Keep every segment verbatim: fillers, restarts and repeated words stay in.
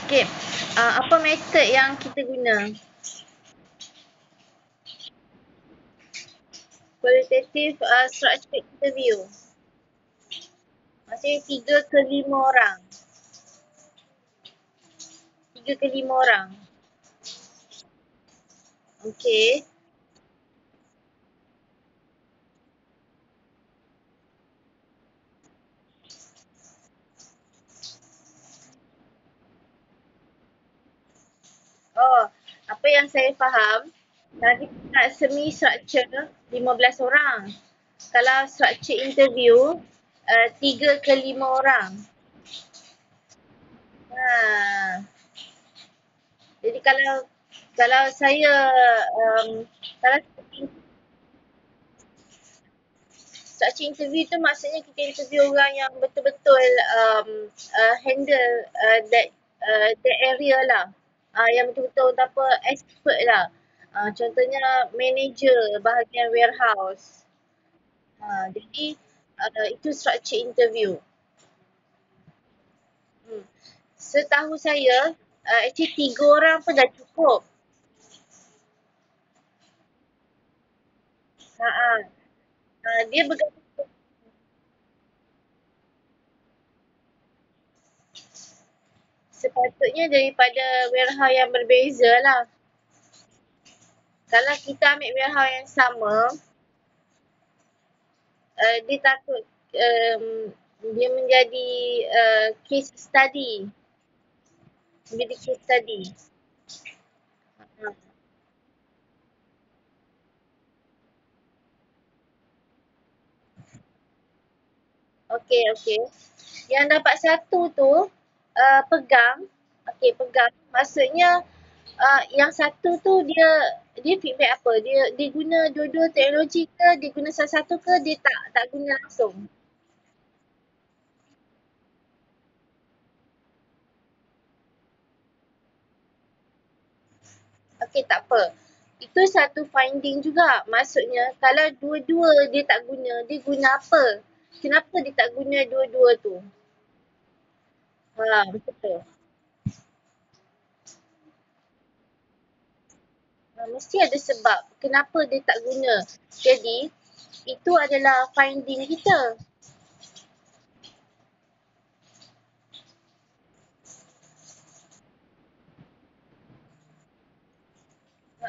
Okay, uh, apa method yang kita guna? Qualitative uh, structure interview. Maksudnya tiga ke lima orang. Tiga ke lima orang. Okay. Oh, apa yang saya faham, tadi nak semi structure lima belas orang. Kalau structure interview, uh, tiga ke lima orang. Ha. Jadi kalau kalau saya um, kalau structure interview tu maksudnya kita interview orang yang betul-betul um, uh, handle uh, that uh, that area lah. Uh, yang betul-betul apa expert lah. Uh, contohnya manager bahagian warehouse. Uh, jadi uh, itu structure interview. Hmm. Setahu saya uh, actually tiga orang pun dah cukup. Ha ah. Uh, dia bergantung. Sepatutnya daripada warehouse yang berbeza lah. Kalau kita ambil warehouse yang sama, uh, dia takut um, dia menjadi uh, case study. Menjadi case study. Uh, okay, okay. Yang dapat satu tu uh, pegang. Okay, pegang. Maksudnya uh, yang satu tu dia dia feedback apa? Dia dia guna dua-dua teknologi ke? Dia guna salah satu ke? Dia tak tak guna langsung? Okey, tak apa. Itu satu finding juga. Maksudnya kalau dua-dua dia tak guna, dia guna apa? Kenapa dia tak guna dua-dua tu? Ha, betul. Ha, mesti ada sebab kenapa dia tak guna. Jadi, itu adalah finding kita. Ha,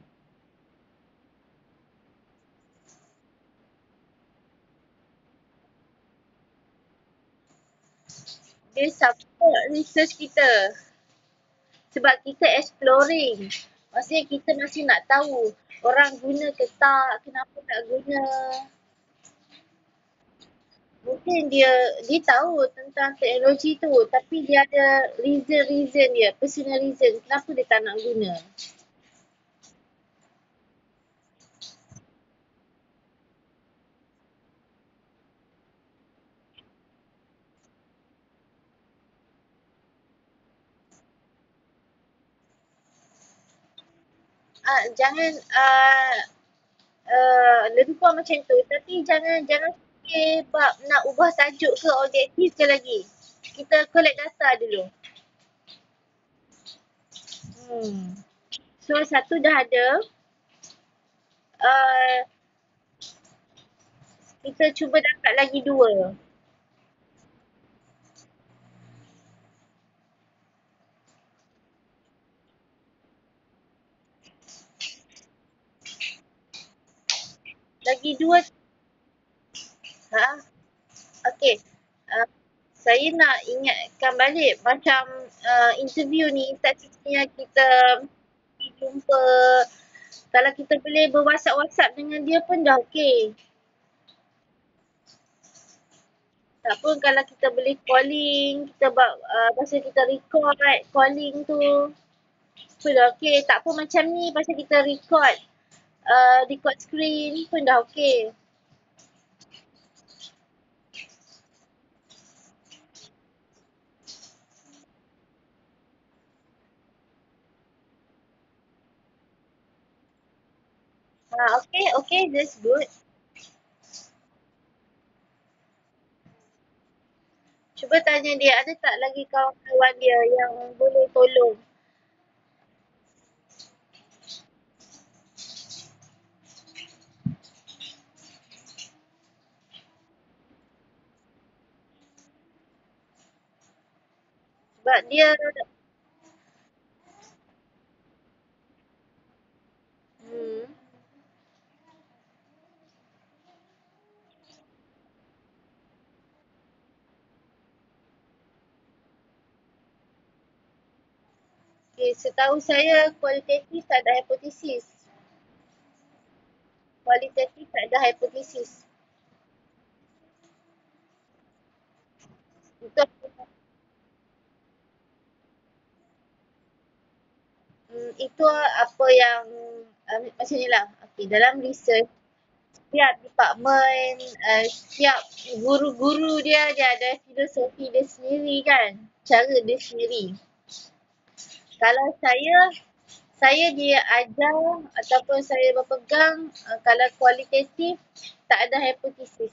dia support research kita. Sebab kita exploring. Maksudnya kita masih nak tahu orang guna ke tak, kenapa tak guna. Mungkin dia dia tahu tentang teknologi tu tapi dia ada reason-reason dia, personal reason kenapa dia tak nak guna. Ah, jangan uh, uh, lebih kurang macam tu tapi jangan jangan fikir bab nak ubah tajuk ke objektif ke lagi. Kita collect data dulu. Hmm. So satu dah ada. Uh, kita cuba dapat lagi dua. Lagi dua. Ha? Okey. Uh, saya nak ingatkan balik macam uh, interview ni tak semestinya kita jumpa, kalau kita boleh berwhatsapp-whatsapp dengan dia pun dah okey. Tak pun kalau kita boleh calling, kita buat uh, pasal kita record calling tu pun dah okey. Tak pun macam ni pasal kita record uh, record screen pun dah okey. Ha, okey, okey, that's good. Cuba tanya dia, ada tak lagi kawan-kawan dia yang boleh tolong? Sebab dia, hmm, okay, setahu saya kualitatif tak ada hipotesis. Kualitatif tak ada hipotesis. Itu, hmm, itu apa yang uh, macam ni lah. Okay, dalam research, setiap department, uh, setiap guru-guru dia, dia ada filosofi dia sendiri kan. Cara dia sendiri. Kalau saya, saya dia ajar ataupun saya berpegang, uh, kalau kualitatif tak ada hipotesis.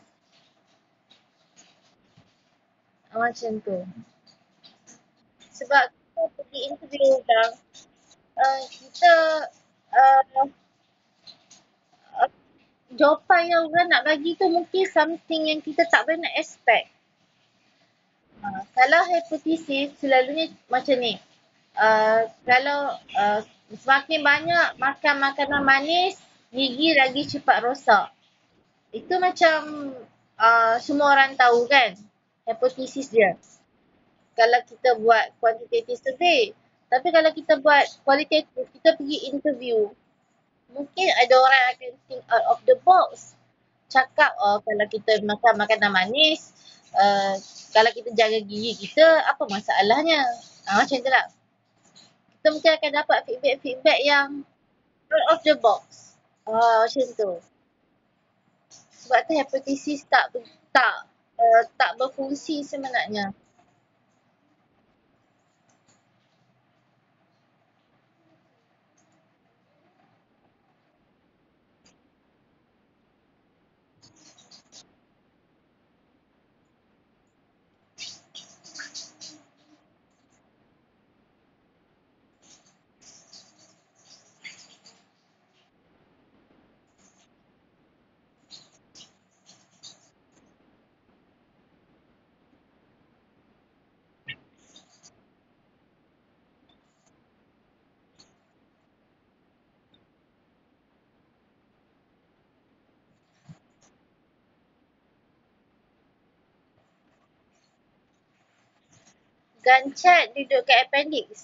Uh, macam tu. Sebab kita pergi interview orang, uh, kita uh, uh, jawapan yang orang nak bagi tu mungkin something yang kita tak pernah expect. Uh, kalau hipotesis selalunya macam ni. Uh, kalau uh, semakin banyak makan makanan manis, gigi lagi cepat rosak. Itu macam uh, semua orang tahu kan, hipotesis dia. Kalau kita buat quantitative survey. Tapi kalau kita buat qualitative, kita pergi interview. Mungkin ada orang yang akan think out of the box. Cakap, oh kalau kita makan makanan manis, uh, kalau kita jaga gigi kita, apa masalahnya? Ha, macam tu lah. Kita mungkin akan dapat feedback-feedback yang out of the box. Ah, macam tu. Sebab tu hipotesis tak tak uh, tak berfungsi sebenarnya. Gancat duduk kat appendix.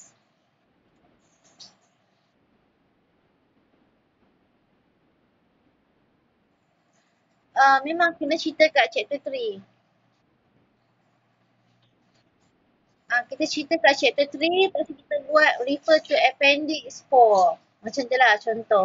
Uh, memang kena cerita kat chapter three. Uh, kita cerita kat chapter three, lepas tu kita buat refer to appendix four. Macam tu lah contoh.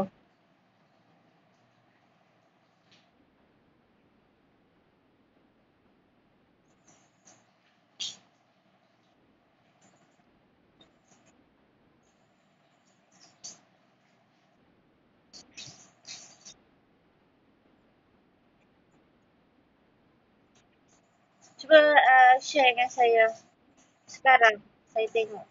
Cuba uh, share dengan saya. Sekarang saya tengok.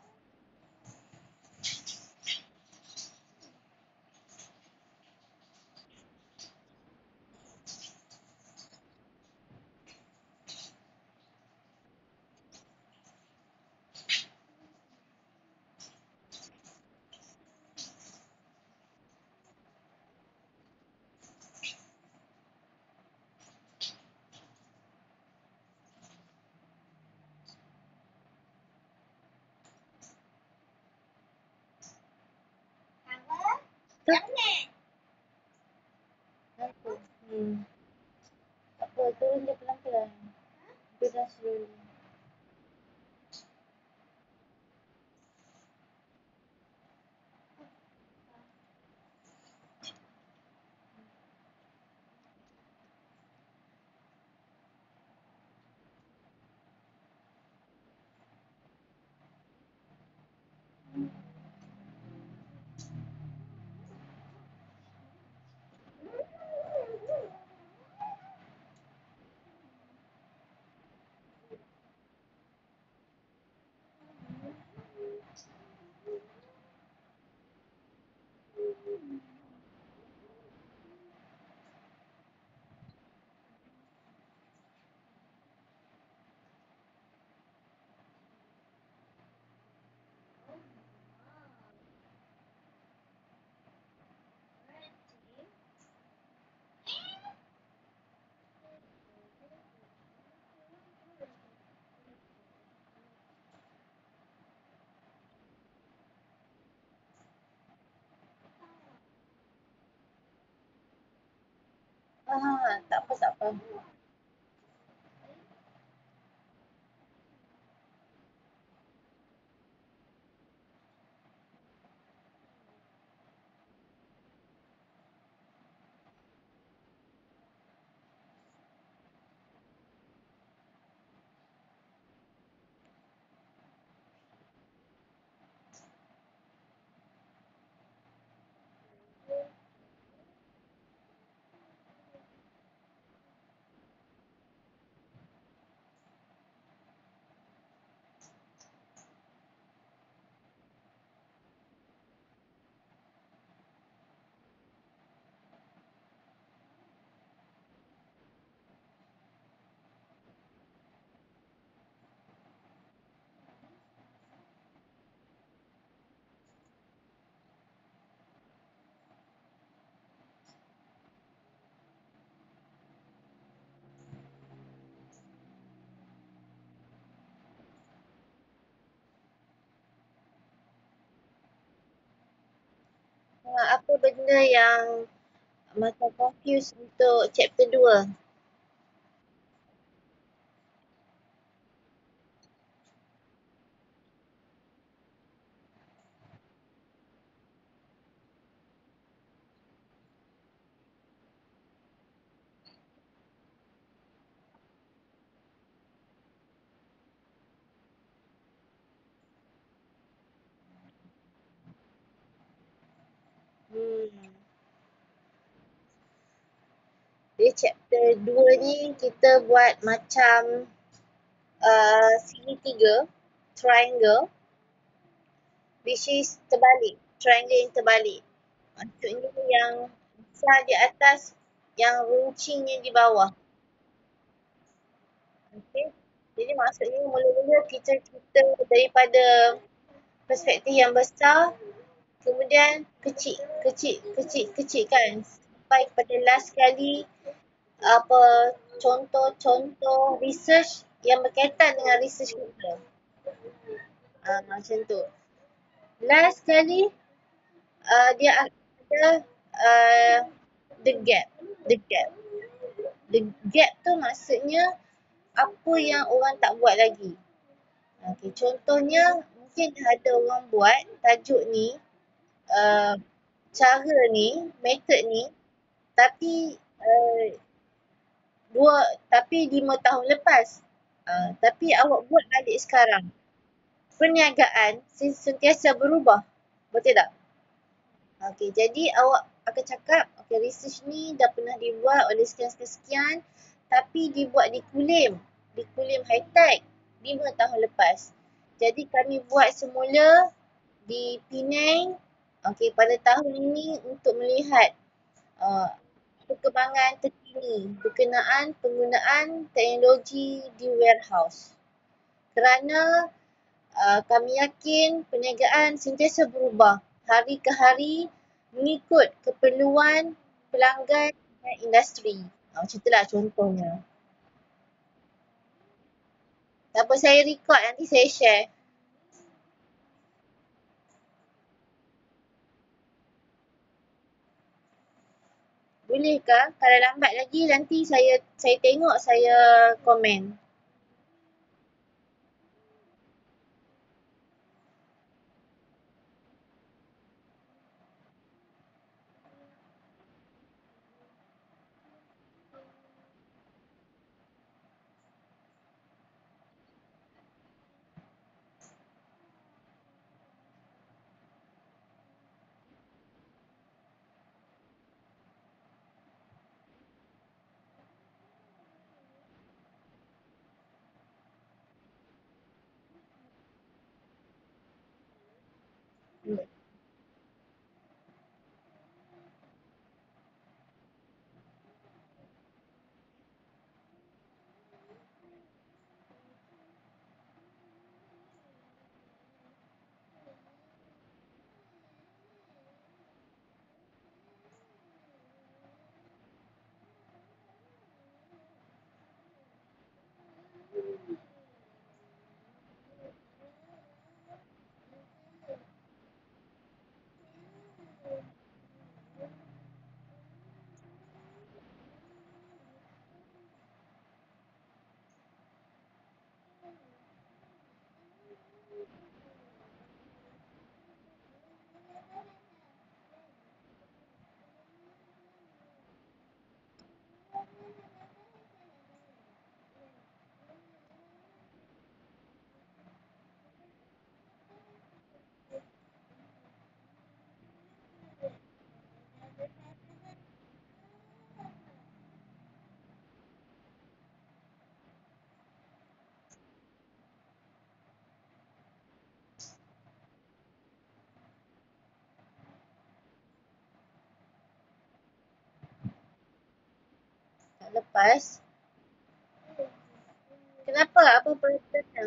Ah, tak apa, tak apa. Ah, apa benda yang macam confuse untuk chapter dua? Hmm. Di chapter dua ni kita buat macam uh, segitiga, triangle, which is terbalik. Triangle yang terbalik. Maksudnya yang besar di atas, yang runcingnya di bawah. Okey. Jadi maksudnya mula-mula kita cerita daripada perspektif yang besar, kemudian kecil, kecil, kecil, kecil kan. Sampai kepada last sekali apa contoh-contoh research yang berkaitan dengan research kita. Ah, macam tu. Last sekali uh, dia ada uh, the gap. The gap. The gap tu maksudnya apa yang orang tak buat lagi. Okay, contohnya mungkin ada orang buat tajuk ni, uh, cara ni, method ni, tapi uh, dua, tapi lima tahun lepas. Uh, tapi awak buat balik sekarang. Perniagaan sentiasa berubah. Betul tak? Okey, jadi awak akan cakap, okey research ni dah pernah dibuat oleh sekian-sekian, tapi dibuat di Kulim, di Kulim High Tech lima tahun lepas. Jadi kami buat semula di Penang, okey pada tahun ini untuk melihat uh, perkembangan terkini berkenaan penggunaan teknologi di warehouse. Kerana uh, kami yakin perniagaan sentiasa berubah hari ke hari mengikut keperluan pelanggan dan industri. Uh, macam itulah contohnya. Tak apa, saya record nanti saya share. Bolehkah? Kalau lambat lagi nanti saya saya tengok, saya komen. lepas. Kenapa? Apa peraturannya?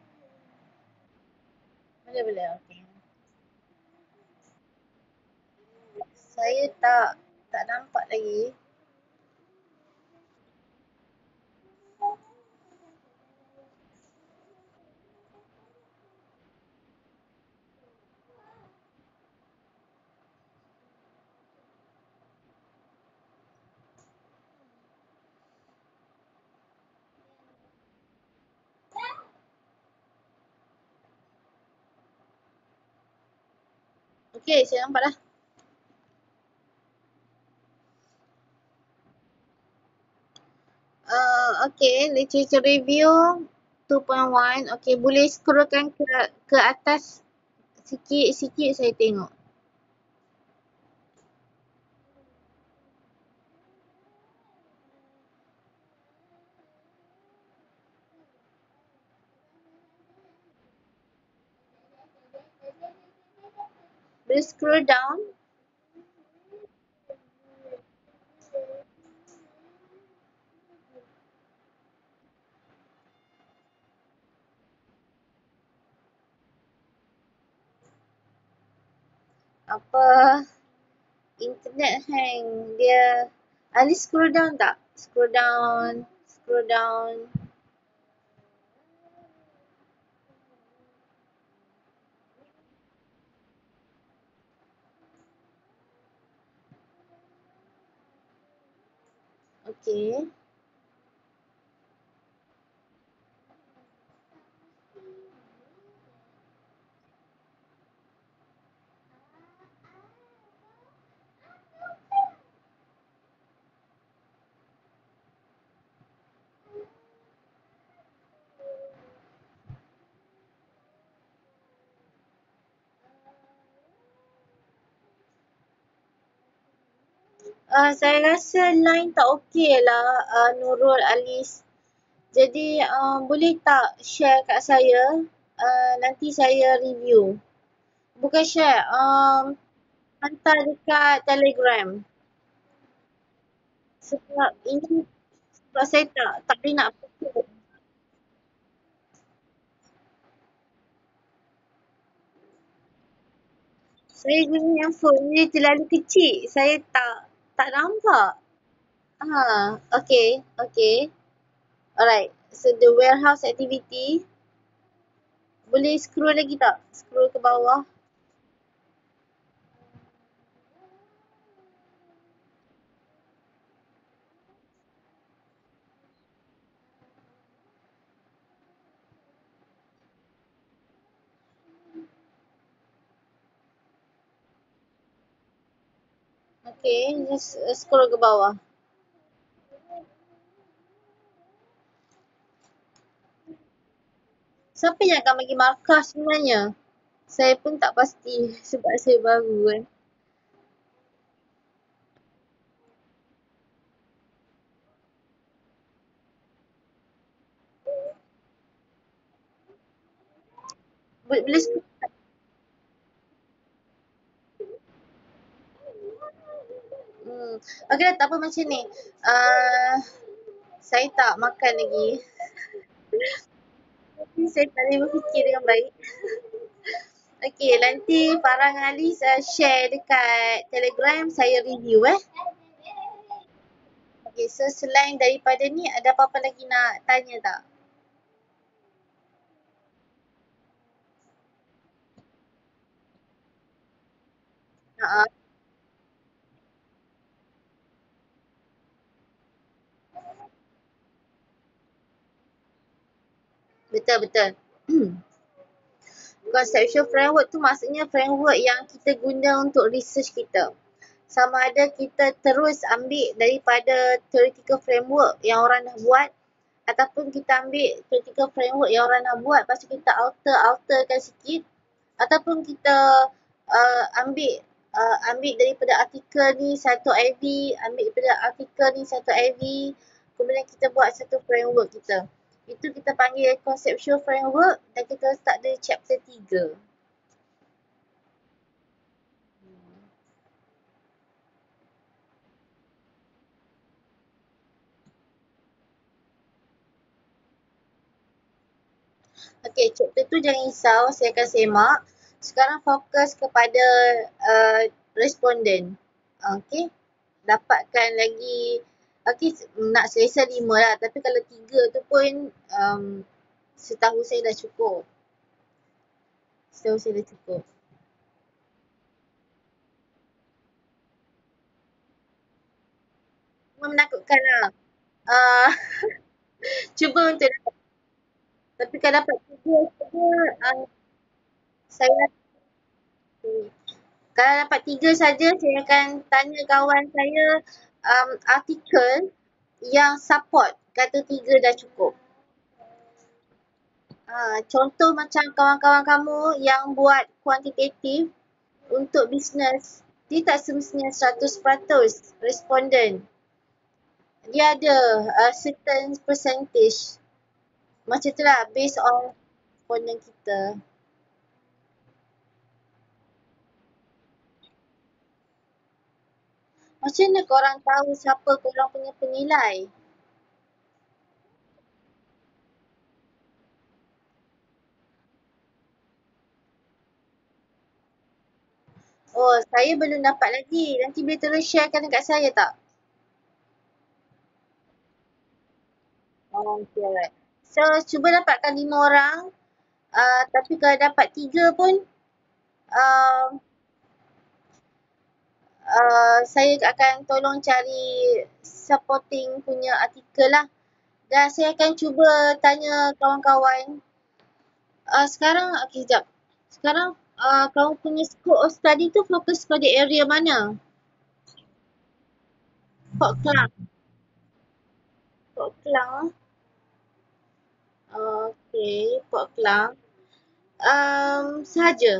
Boleh, boleh. Okay. Saya tak tak nampak lagi. Okey, saya nampak dah. Uh, okay, literature review two point one. Okay, boleh scrollkan ke ke atas sikit-sikit saya tengok. Boleh scroll down. Apa internet hang dia. Ali scroll down tak? Scroll down, scroll down. Okay. Uh, saya rasa line tak okey lah uh, Nurul Alis. Jadi uh, boleh tak share kat saya? Uh, nanti saya review. Bukan share, um, hantar dekat Telegram. Sebab ini, sebab saya tak, tak boleh nak pukul. Saya guna handphone ni terlalu kecil. Saya tak, tak nampak. Ah, okay, okay. Alright, so the warehouse activity. Boleh scroll lagi tak? Scroll ke bawah. Okay, just uh, scroll ke bawah. Siapa yang akan bagi markah sebenarnya? Saya pun tak pasti sebab saya baru kan. Boleh, boleh scroll. Hmm. Okay dah, tak apa macam ni. Uh, saya tak makan lagi. Saya tak boleh berfikir dengan baik. Okay, nanti Farah dengan Alice uh, share dekat Telegram, saya review eh. Okay, so selain daripada ni, ada apa-apa lagi nak tanya tak? Ha, betul, betul. Conceptual framework tu maksudnya framework yang kita guna untuk research kita. Sama ada kita terus ambil daripada theoretical framework yang orang dah buat ataupun kita ambil theoretical framework yang orang dah buat lepas tu kita alter-alterkan sikit ataupun kita uh, ambil uh, ambil daripada artikel ni satu I V, ambil daripada artikel ni satu I V, kemudian kita buat satu framework kita. Itu kita panggil conceptual framework dan kita start dari chapter tiga. Okey, chapter tu jangan risau, saya akan semak. Sekarang fokus kepada uh, responden. Okey, dapatkan lagi, okey nak selesa lima lah, tapi kalau tiga tu pun um, setahu saya dah cukup. Setahu saya dah cukup. Memang menakutkan lah. Uh, cuba untuk dapat, tapi kalau dapat tiga saja, uh, saya kalau dapat tiga saja, saya akan tanya kawan saya um, artikel yang support kata tiga dah cukup. Uh, contoh macam kawan-kawan kamu yang buat kuantitatif untuk bisnes, dia tak semestinya seratus peratus responden. Dia ada uh, certain percentage. Macam tu lah based on responden kita. Macam mana korang tahu siapa korang punya penilai? Oh, saya belum dapat lagi. Nanti boleh tolong sharekan dekat saya tak? Oh, okay, alright. So, cuba dapatkan lima orang. Uh, tapi kalau dapat tiga pun, uh, uh, saya akan tolong cari supporting punya artikel lah. Dan saya akan cuba tanya kawan-kawan. Uh, sekarang, okay, sekejap. Sekarang, uh, kamu punya scope of study tu fokus pada area mana? Port Klang. Port Klang. Okay, Port Klang. Um, sahaja.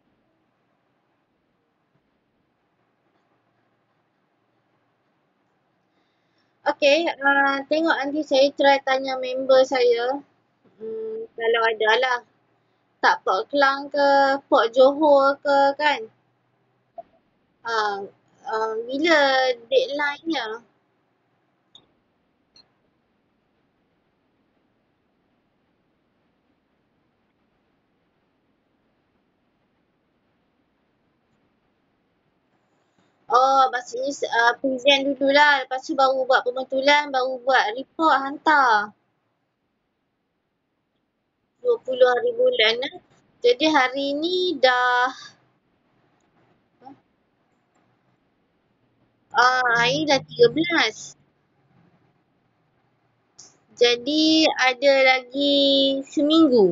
Okay, uh, tengok nanti saya try tanya member saya. Hmm, kalau ada lah. Tak Port Klang ke, Port Johor ke kan? Uh, uh, bila deadline-nya? Oh, maksudnya uh, present dulu lah. Lepas tu baru buat pembentulan, baru buat report, hantar. dua puluh hari bulan lah. Jadi hari ni dah, ah, hari ni dah tiga belas. Jadi ada lagi seminggu.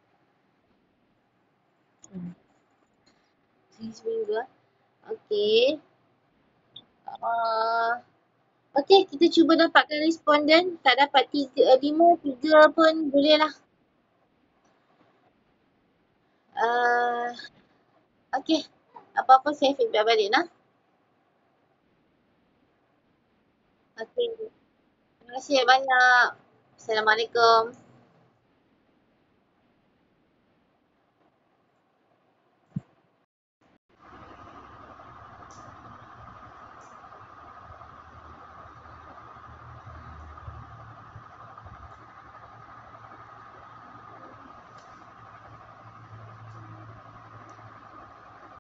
Hmm. Seminggu lah. Okay. Uh, okay, kita cuba dapatkan responden. Tak dapat tiga, uh, lima, tiga pun boleh lah. Uh, okay. Apa-apa saya feedback balik lah. Okay. Terima kasih banyak. Assalamualaikum.